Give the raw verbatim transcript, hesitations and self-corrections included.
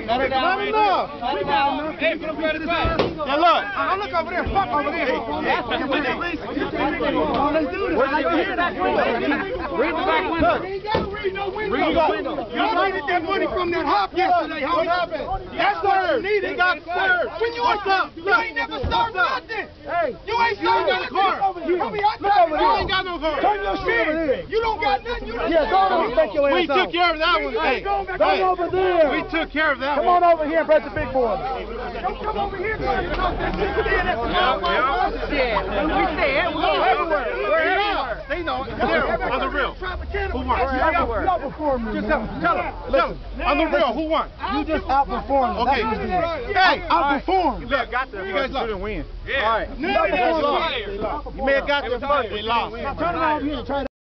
Let it down. Let it down. Let it down. Hey, put him better back. Now look. I look over there. Fuck over there. Let's do this. Where's the hear that window? Read the back window. You ain't got to read no window. Read the window. Y'all needed that money from that hop yesterday, homie. What happened? That's what you needed. He got served. When you what's up? You ain't never served nothing. Hey. You ain't served nothing. Homie, I thought you ain't got no car. Turn your shit. You don't got nothing. You don't yeah, go on. Take your ass We took care of that one. Hey, come over there. We took care of that one. Come on over here and press the big boy. Don't come over here. Shit. We said we're everywhere. We're everywhere. They know. On the real. Who won? You outperformed me. Just tell them. Tell them. On the real, who won? You just outperformed. Okay. Hey, outperformed. You may have got there, but you didn't win. Yeah. All right. You may have got there, but they lost. Turn around here and try to